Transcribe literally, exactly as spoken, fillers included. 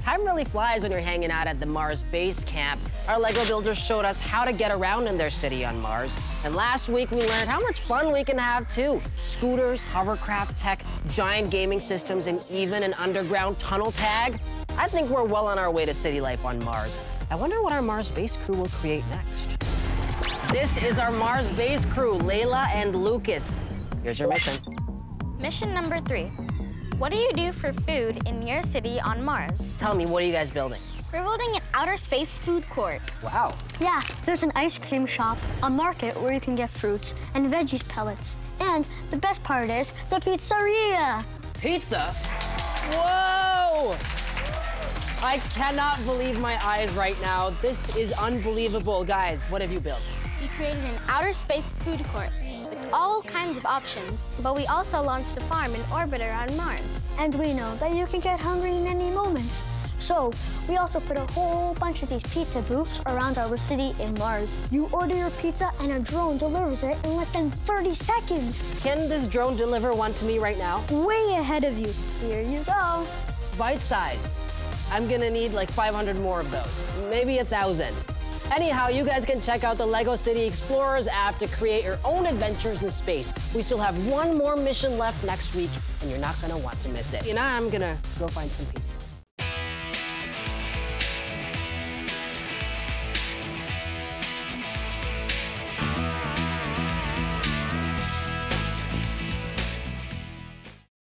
Time really flies when you're hanging out at the Mars base camp. Our Lego builders showed us how to get around in their city on Mars. And last week, we learned how much fun we can have, too. Scooters, hovercraft tech, giant gaming systems, and even an underground tunnel tag. I think we're well on our way to city life on Mars. I wonder what our Mars base crew will create next. This is our Mars base crew, Laila and Lucas. Here's your mission. Mission number three. What do you do for food in your city on Mars? Tell me, what are you guys building? We're building an outer space food court. Wow. Yeah, there's an ice cream shop, a market where you can get fruits and veggies pellets. And the best part is the pizzeria. Pizza? Whoa! I cannot believe my eyes right now. This is unbelievable. Guys, what have you built? We created an outer space food court with all kinds of options, but we also launched a farm in orbit around Mars. And we know that you can get hungry in any moment. So we also put a whole bunch of these pizza booths around our city in Mars. You order your pizza and a drone delivers it in less than thirty seconds. Can this drone deliver one to me right now? Way ahead of you. Here you go. Bite size. I'm gonna need like five hundred more of those, maybe a thousand. Anyhow, you guys can check out the Lego City Explorers app to create your own adventures in space. We still have one more mission left next week, and you're not gonna want to miss it. You know, I'm gonna go find some pizza.